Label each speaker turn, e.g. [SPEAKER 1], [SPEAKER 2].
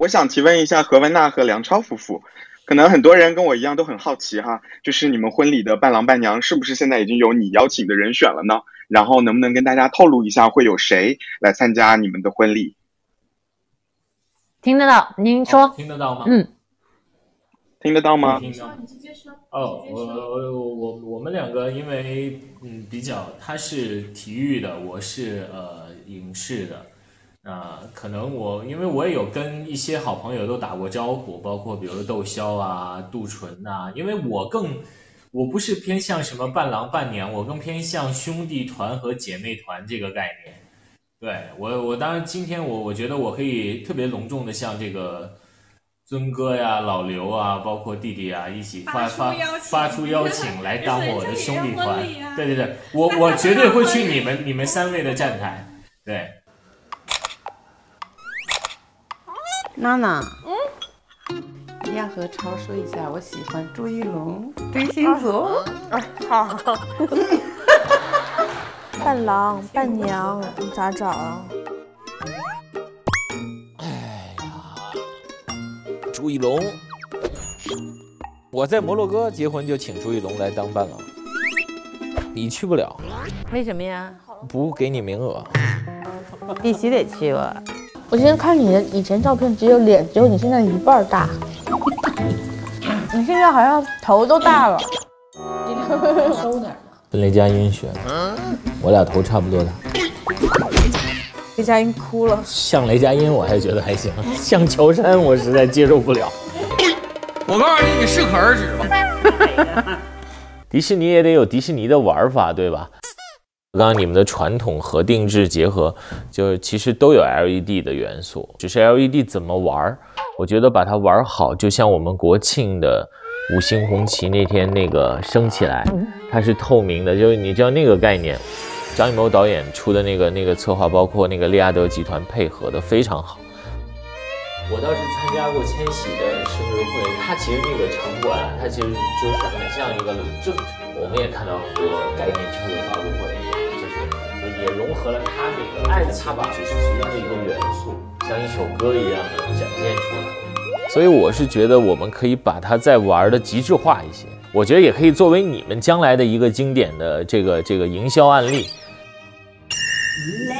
[SPEAKER 1] 想提问一下何文娜和梁超夫妇，可能很多人跟我一样都很好奇哈，就是你们婚礼的伴郎伴娘是不是现在已经有你邀请的人选了呢？然后能不能跟大家透露一下会有谁来参加你们的婚礼？
[SPEAKER 2] 听得到，您说。
[SPEAKER 3] 听得到吗？
[SPEAKER 1] 听得到吗？
[SPEAKER 3] 听到。你直接说。我们两个因为比较，他是体育的，我是影视的。可能因为我也有跟一些好朋友都打过招呼，包括比如窦骁啊、杜淳啊，因为我不是偏向什么伴郎伴娘，我更偏向兄弟团和姐妹团这个概念。对，我当然今天我觉得我可以特别隆重的向这个尊哥呀、老刘啊，包括弟弟啊一起发出邀请来当我的兄弟团。对，我绝对会去你们3位的站台。对。
[SPEAKER 4] 娜娜，你要和超说一下，我喜欢朱一龙，追星族。
[SPEAKER 5] 好。伴郎伴娘咋找啊？
[SPEAKER 6] 哎呀，朱一龙，我在摩洛哥结婚就请朱一龙来当伴郎，你去不了。
[SPEAKER 4] 为什么呀？
[SPEAKER 6] 不给你名额。
[SPEAKER 4] 必须得去吧。
[SPEAKER 5] 我今天看你的以前照片，只有你现在一半大，你现在好像头都大了。收点。
[SPEAKER 6] 跟雷佳音学的，我俩头差不多大。
[SPEAKER 5] 雷佳音哭了。
[SPEAKER 6] 像雷佳音我还觉得还行，像乔杉我实在接受不了。
[SPEAKER 7] 我告诉你，你适可而止吧。
[SPEAKER 6] 迪士尼也得有迪士尼的玩法，对吧？刚刚你们的传统和定制结合，就其实都有 LED 的元素，只是 LED 怎么玩，我觉得把它玩好，就像我们国庆的五星红旗那天那个升起来，它是透明的，就是你知道那个概念。张艺谋导演出的那个策划，包括那个利亚德集团配合的非常好。我倒是参加过千玺的生日会，它其实那个场馆，它其实就是很像一个正场。我们也看到很多概念车的发布会。也融合了他那个，但是他把只是其中的一个元素，像一首歌一样的展现出来。所以我是觉得我们可以把它再玩的极致化一些，我觉得也可以作为你们将来的一个经典的这个营销案例。